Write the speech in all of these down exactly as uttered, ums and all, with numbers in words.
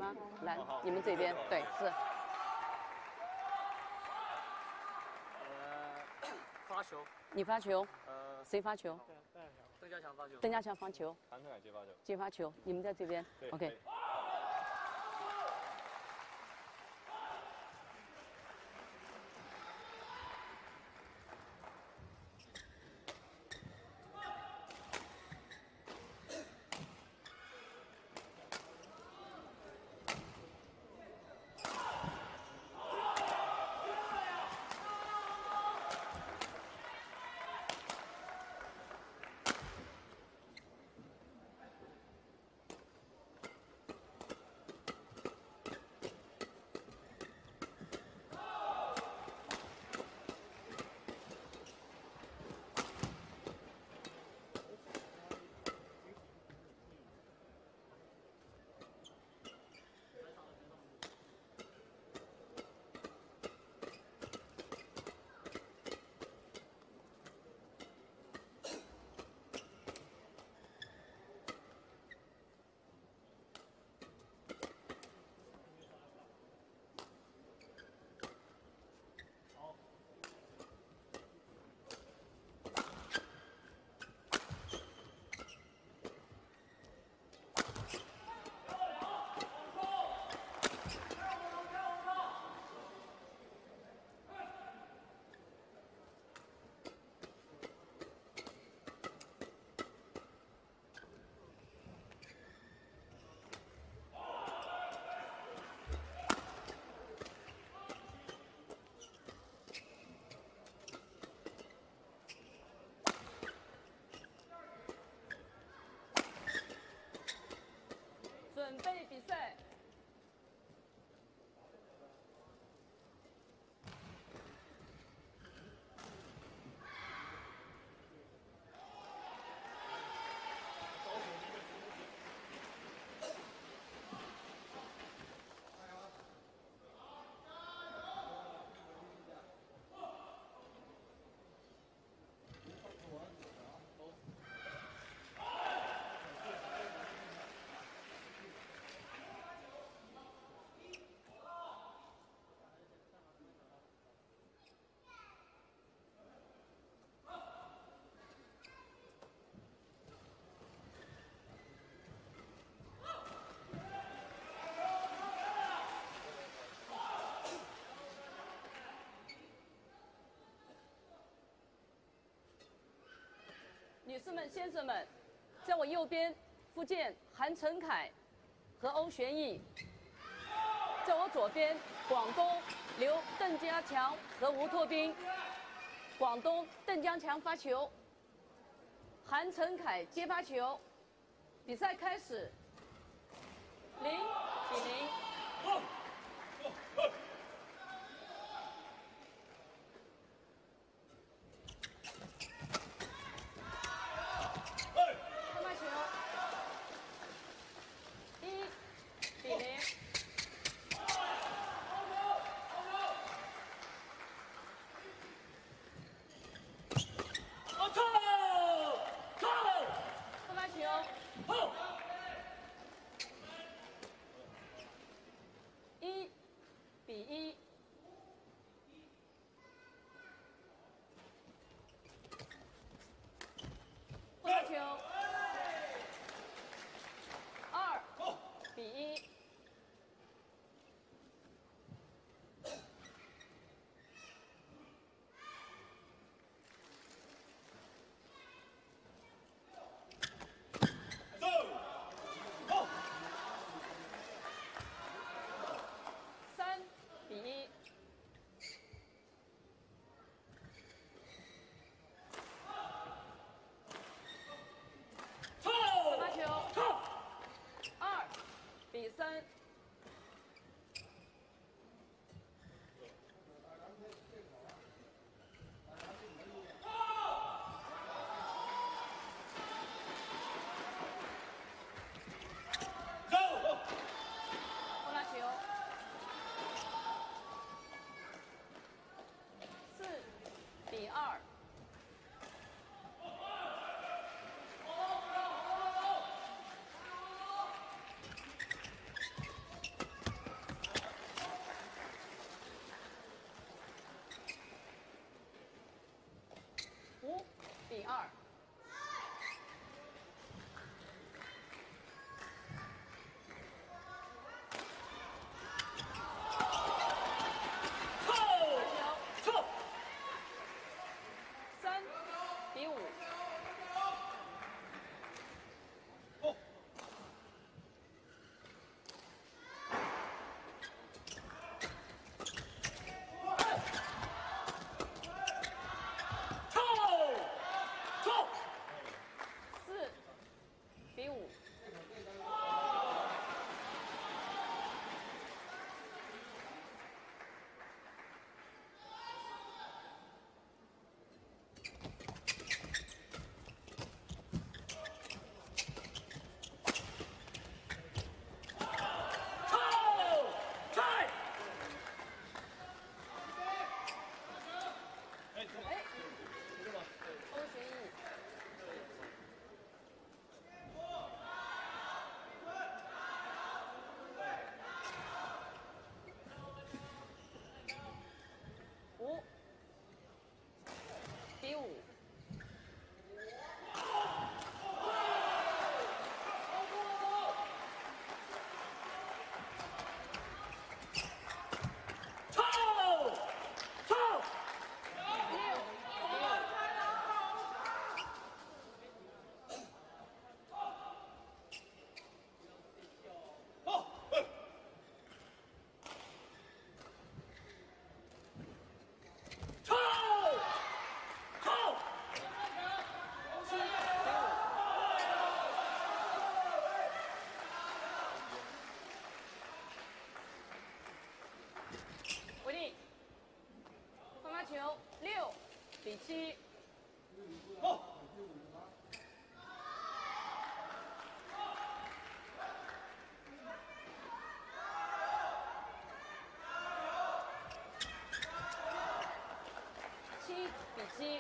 吗？来，你们这边对是。 呃，发球。 你发球。 呃， 谁发球？ 邓家强发球。 邓家强发球。 韩腾海接发球。 接发球，你们在这边。 对 OK。准备比赛。女士们、先生们，在我右边，福建韩成凯和欧玄毅；在我左边，广东刘邓家强和吴拓斌。广东邓家强发球，韩成凯接发球。比赛开始，零比零。 比七。七比七。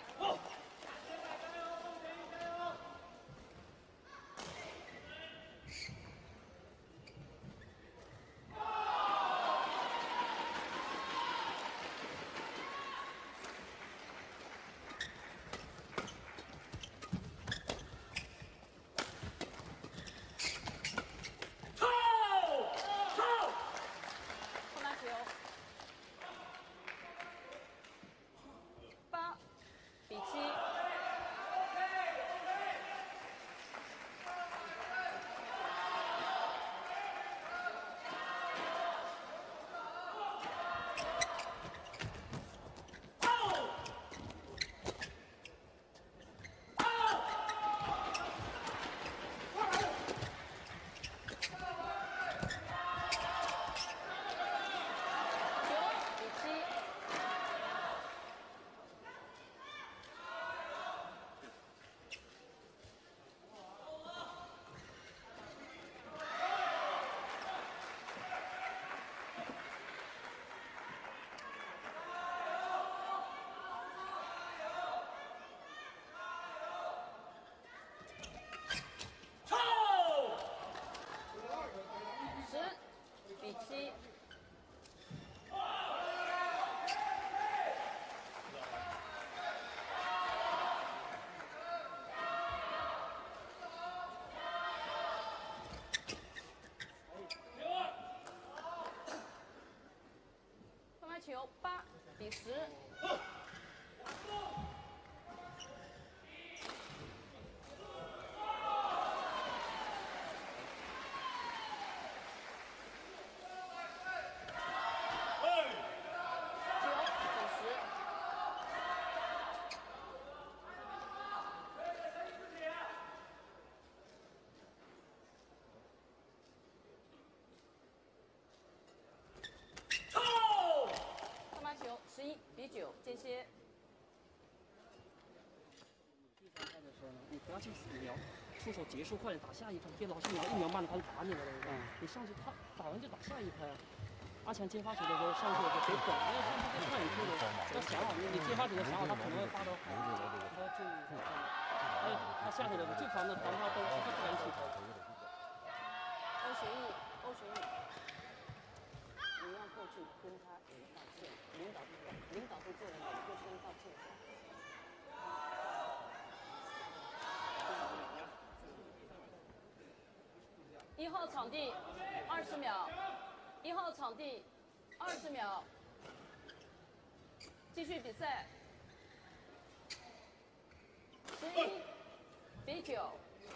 球八比十。十一比九，间歇。 第三拍的时候呢，你不要去瞄，出手结束快点打下一拍，别老是瞄一瞄慢了，他就打你了，对不对？你上去他打完就打下一拍啊。阿强接发球的时候上去的时候别等，因为上去就看你出的，要想好你你接发球的想好，他可能会发到海，你要注意。还有他下去的时候最烦的传他都他不敢起头。 欧学义，欧学义。你要过去跟他有道歉，领导领导会做人，你过去跟他道歉。一号场地，二十秒。一号场地，二十秒。继续比赛。十一比九。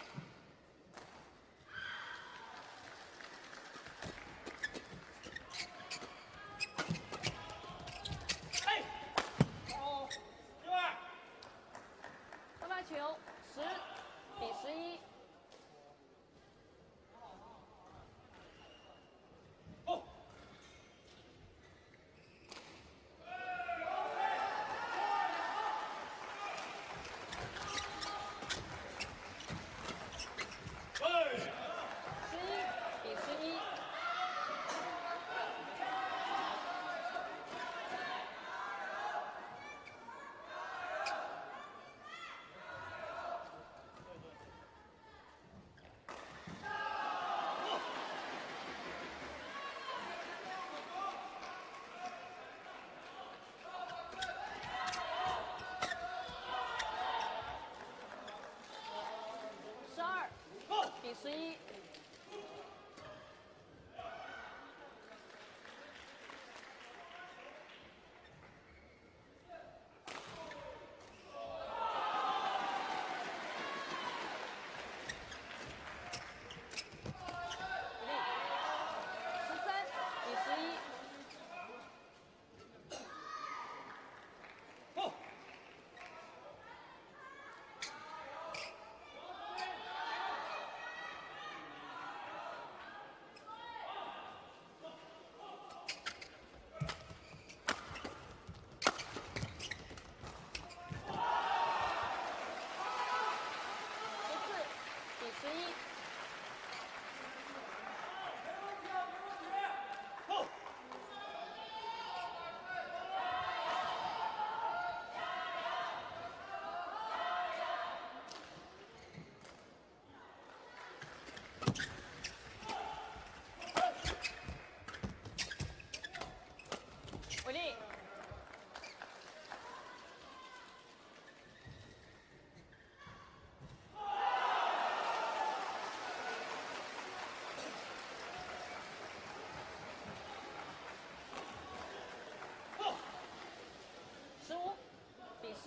球十比十一。哦。十一比十一。十二比十一。十三比十一。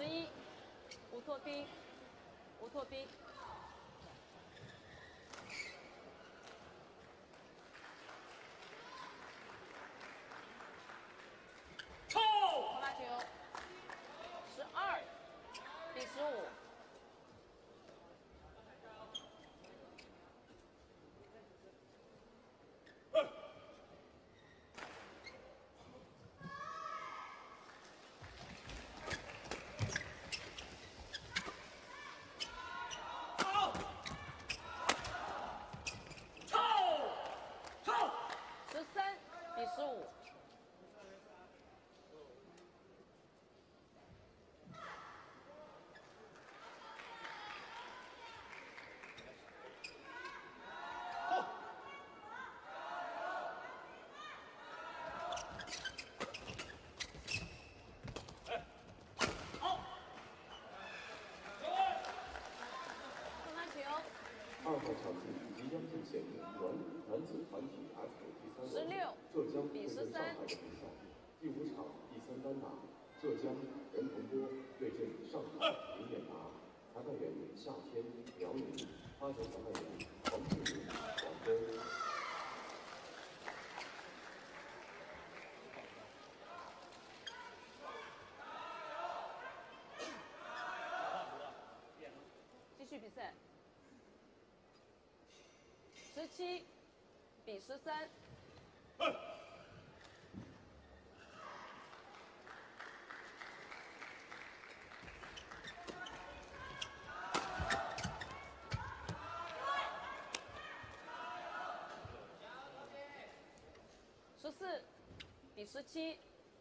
十一，吴拓斌，吴拓斌。好发球，十二比十五。十三比十五。 二号场地即将进行男男子团体 F 第三轮浙江对阵上海的比赛。第五场第三单打，浙江任鹏波对阵上海林彦达。裁判员夏天、辽宁。发球裁判员黄志明、广东。 继续比赛。十七比十三。十四比十七。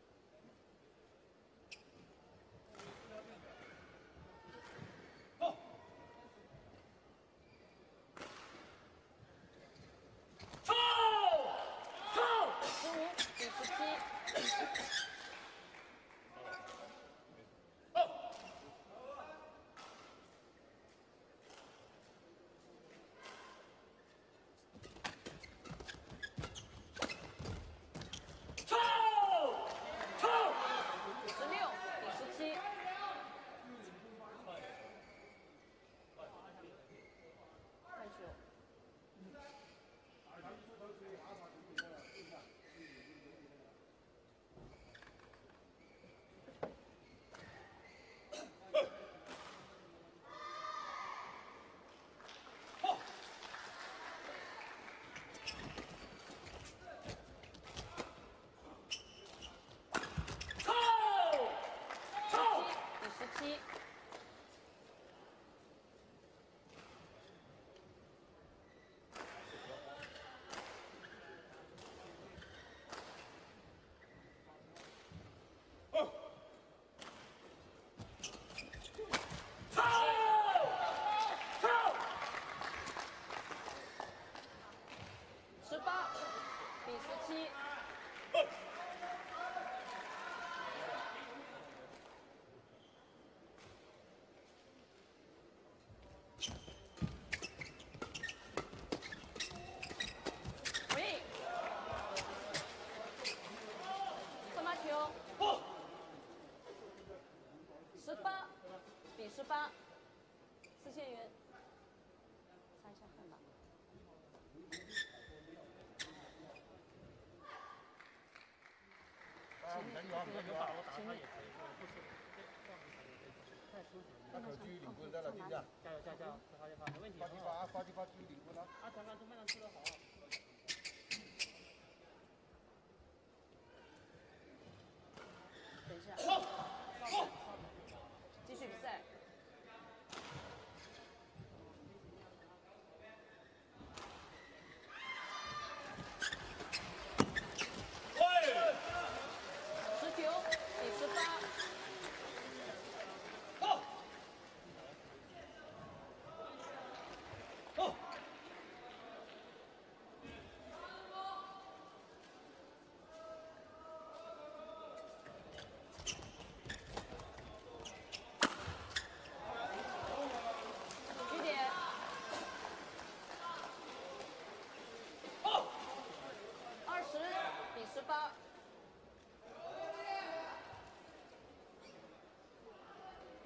十八，四线员，擦一下汗吧。 啊，没有没有把我打他也可以，不是。 那可继续领quân在了，对不对？ 加油加油加油！发就发，没问题。 发就发，发就发，继续领quân啊！ 阿强看中麦上吃得好。 等一下，继续比赛。十九比十八。十八。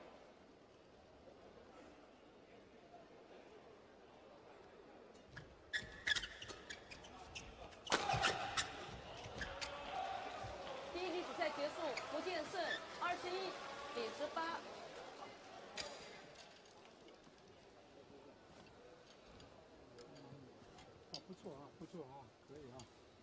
错啊，不错啊，可以啊，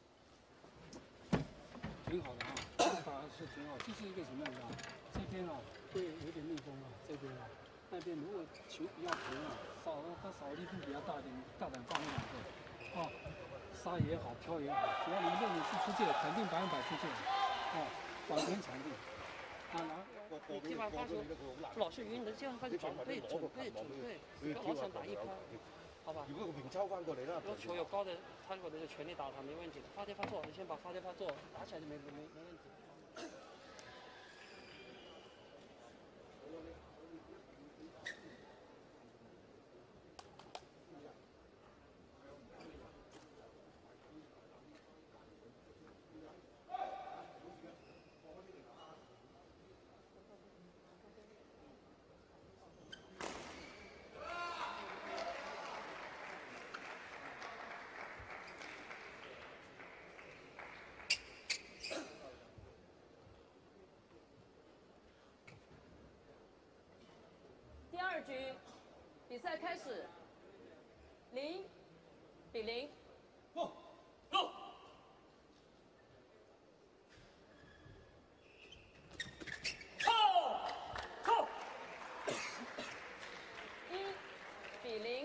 挺好的啊，打的是挺好。这是一个什么样啊？这边啊会有点逆风啊，这边啊，那边如果球比较平啊，扫他扫力度比较大一点，大胆放一两个，啊，杀也好，挑也好，只要你认为是出界，肯定百分百出界，啊，完全强定。啊，然后你这把发球老是晕的，这样发球准备准备准备，不要老想打一拍，好吧？ 如果個平抽翻過嚟啦， 如果球有高的，他如果能全力打他没问题的。发接发做，你先把发接发做打起来就没没没问题。 第二局，比赛开始，零比零。一比零。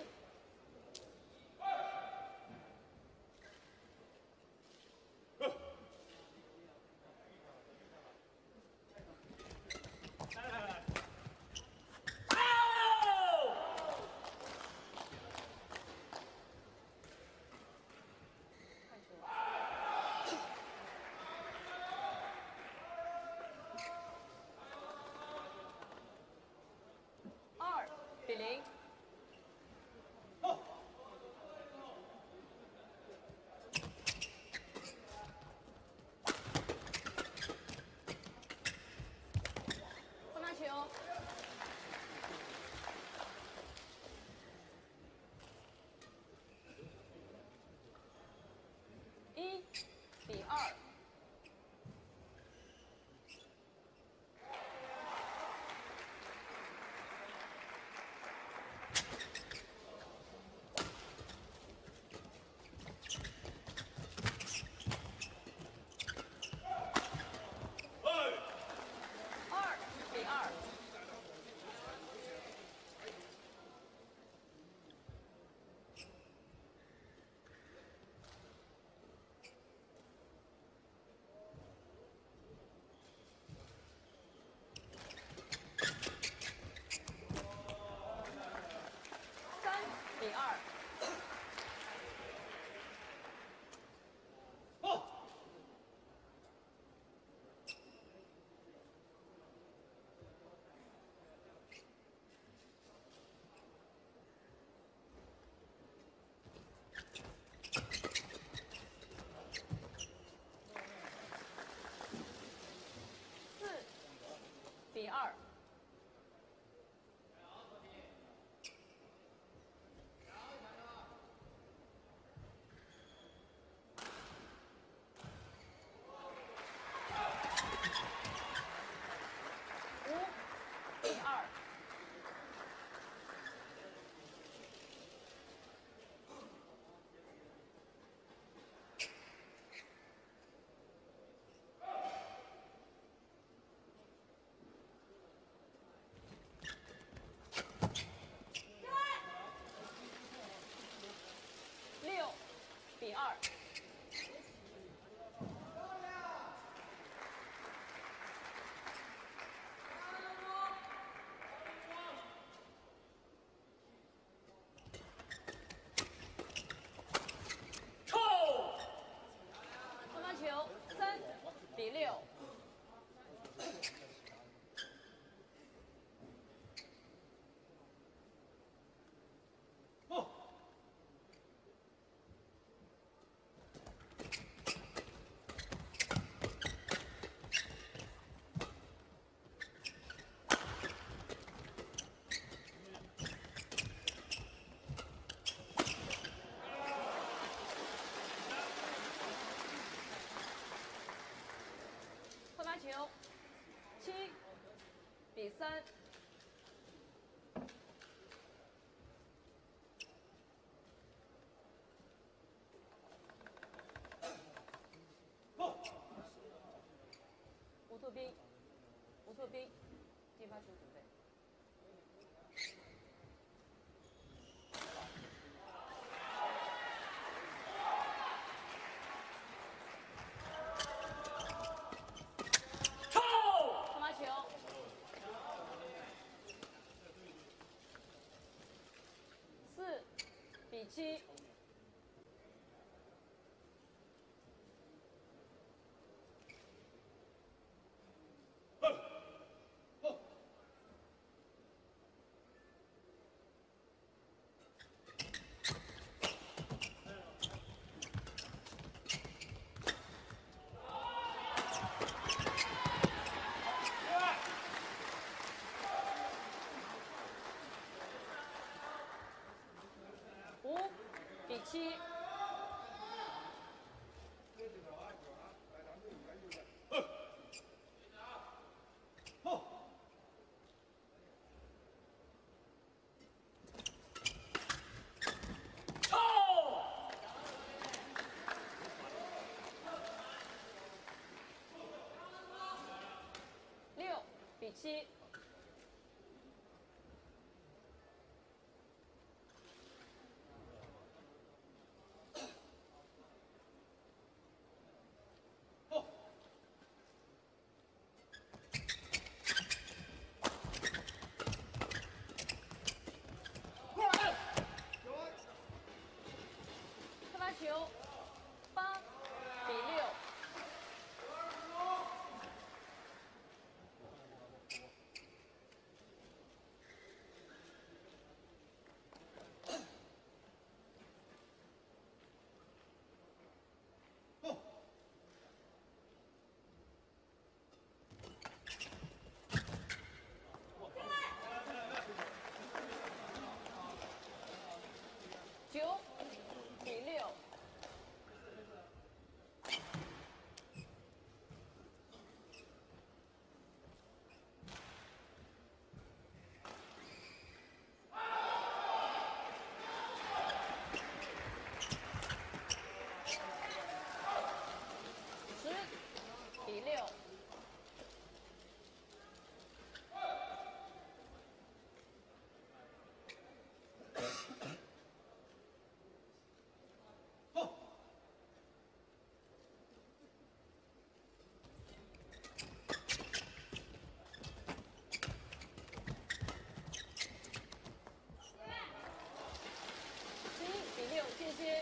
斌，吴拓斌，接发球准备。冲发球。四比七。 五比七。六比七。 球八比六。九比六。 比六。十一比六，间接。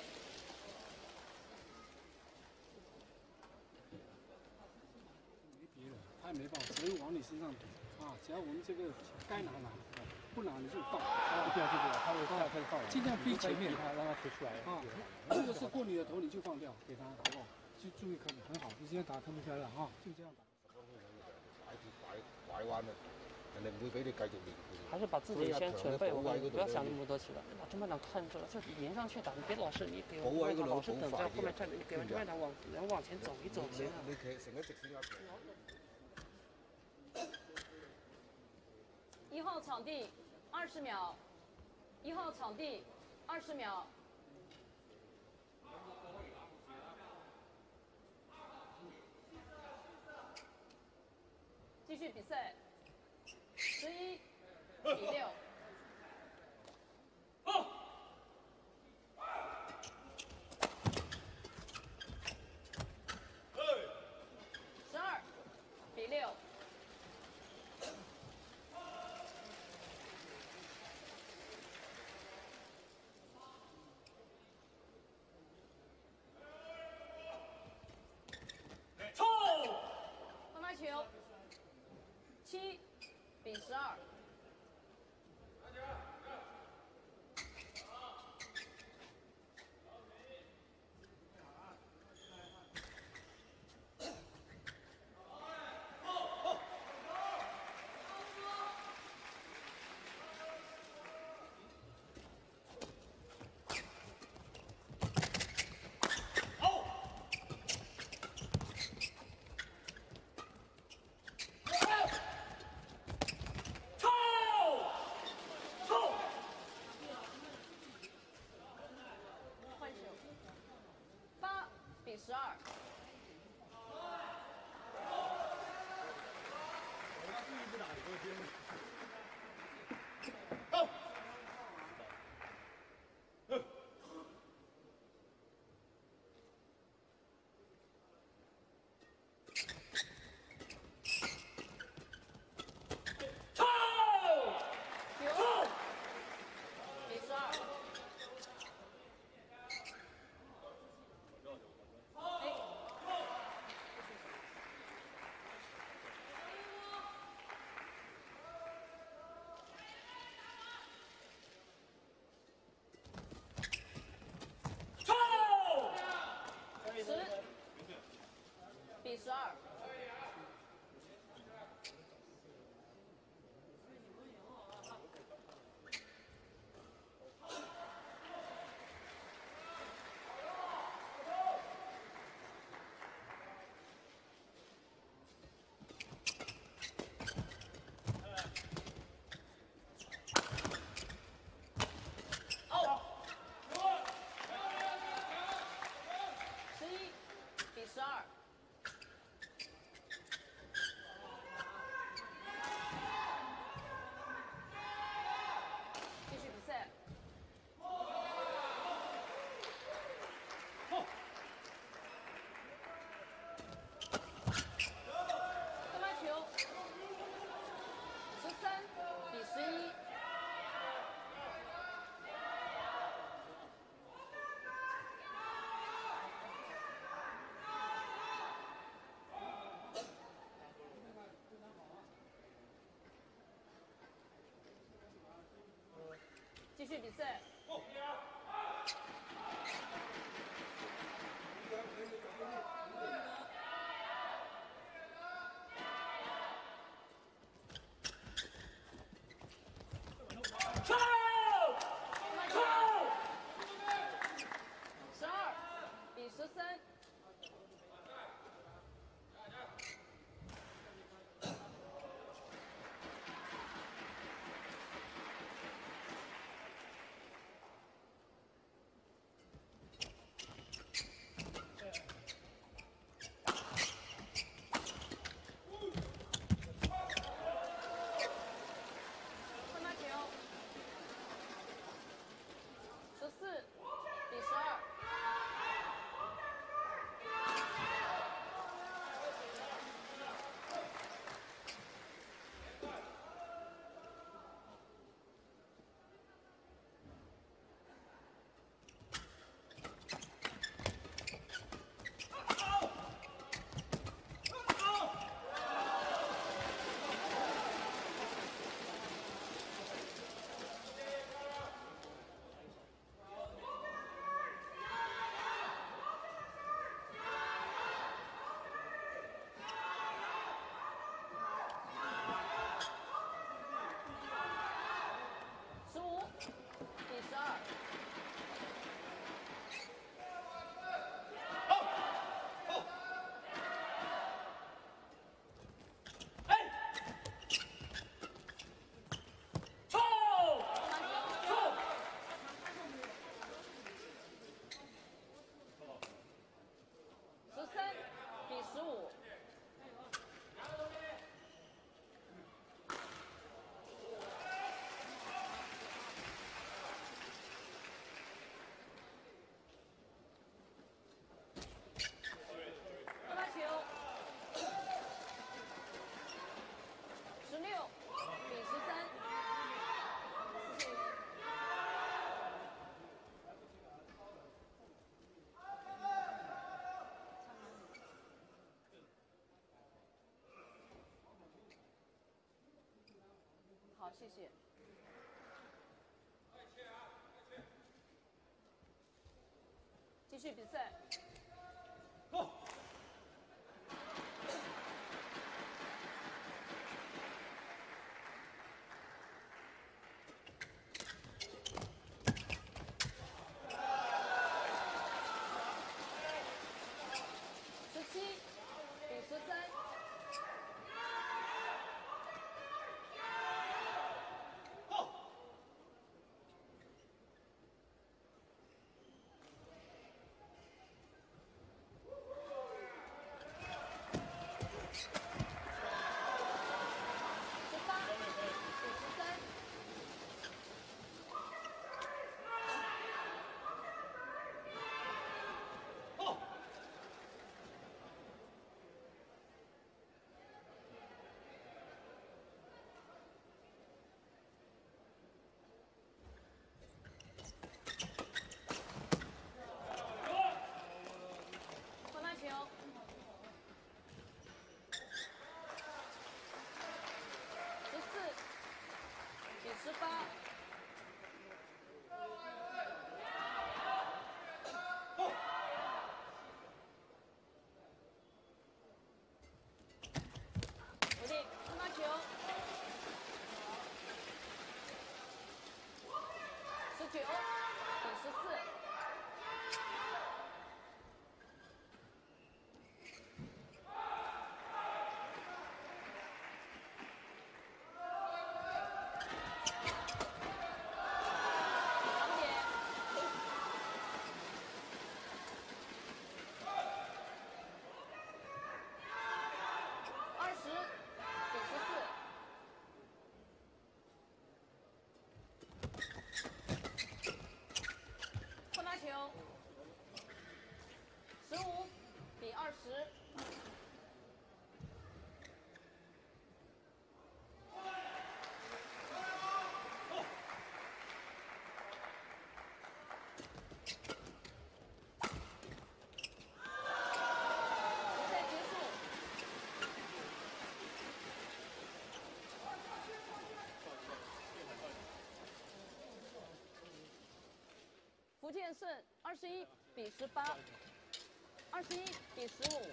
他也没办法，只能往你身上赌啊！只要我们这个该拿拿，不拿你就放。啊，对啊，对啊，他会他他就放。尽量逼前面他，让他推出来。啊，这个是过你的头，你就放掉，给他，好不好？就注意科比，很好，你今天打科比漂亮啊，就这样打。 拐彎啊！人哋唔會俾你繼續練。 還是把自己先準備，我不要想那麼多起來，把正面擋看住了，就連上去打，你別老是你給我後面打，老是等在後面站着，你給完正面擋往人往前走一走先啊。 你企成一直線一一號場地二十秒，一號場地二十秒。继续比赛，十一比六。十二比六。 球，七比十二。十二。 比十二。十一比十二。继续比赛。乒乓球，十三比十一。继续比赛。十二比十三。乒乓球，十四比十二。十五比十二。十三比十五。乒乓球，十六比十三。谢谢。好，谢谢。继续比赛。十七比十三。 十。比赛结束。福建胜二十一比十八，二十一比十五。